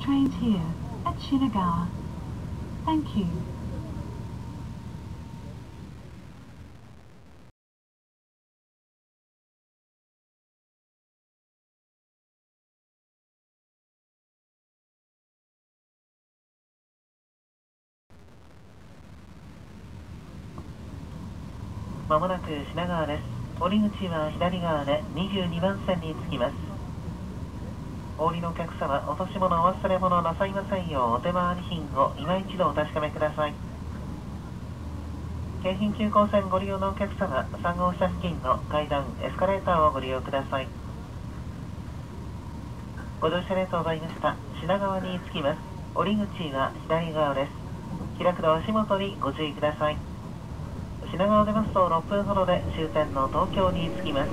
trains here at Shinagawa. Thank you. まもなく品川です。降り口は左側で22番線に着きます。お降りのお客様、落とし物お忘れ物なさいませんよう、お手回り品を今一度お確かめください。京浜急行線ご利用のお客様、3号車付近の階段、エスカレーターをご利用ください。ご乗車ありがとうございました。品川に着きます。降り口は左側です。開くの足元にご注意ください。品川を出ますと6分ほどで終点の東京に着きます。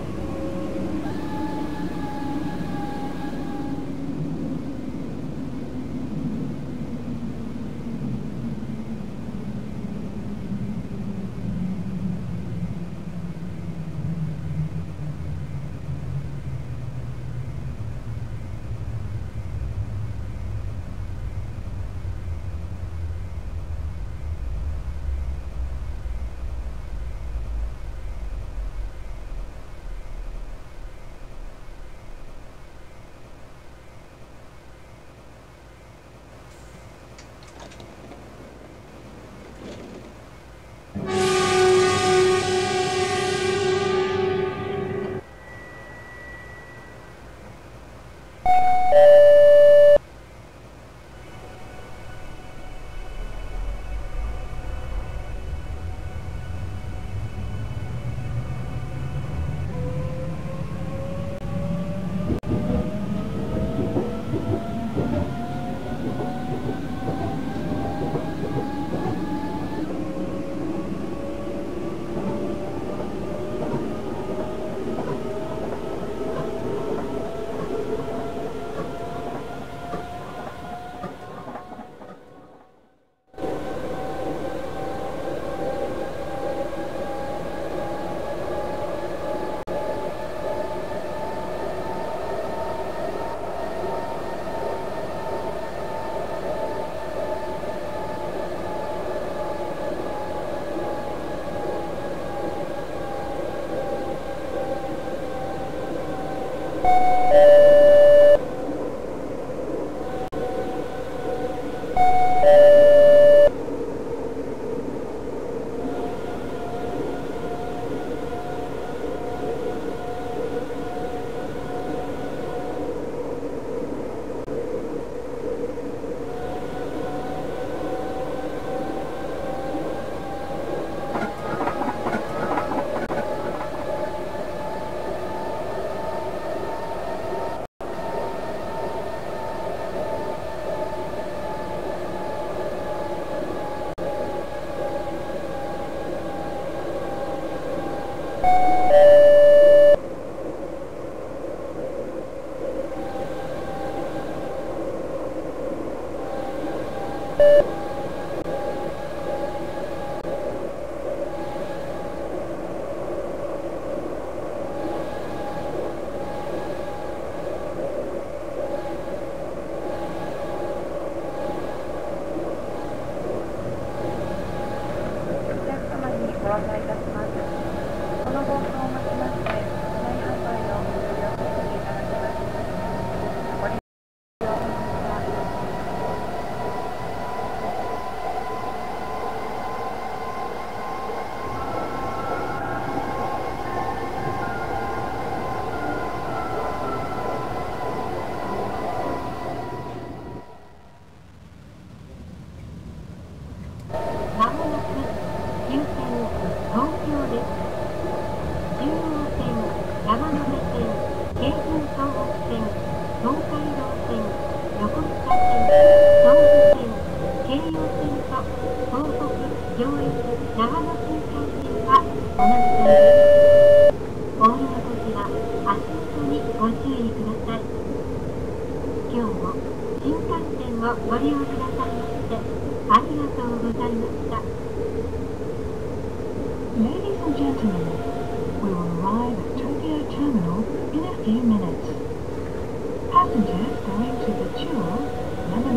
Passengers going to the Chuo,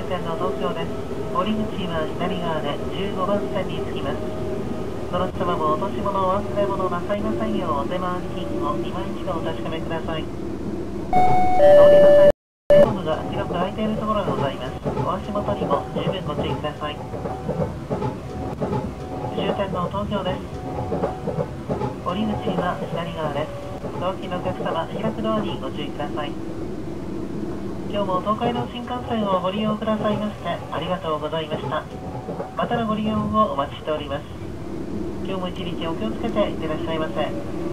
点の東京です。降り口は左側で15番線に着きます。その様も落とし物お忘れ物なさいませんようお手回り品を今一度お確かめください。通りの際、ホームが広く空いているところがございます。お足元にも十分ご注意ください。終点の東京です。降り口は左側です。同期のお客様、開くドアにご注意ください。今日も東海道新幹線をご利用くださいましてありがとうございました。またのご利用をお待ちしております。今日も一日お気をつけていってらっしゃいませ。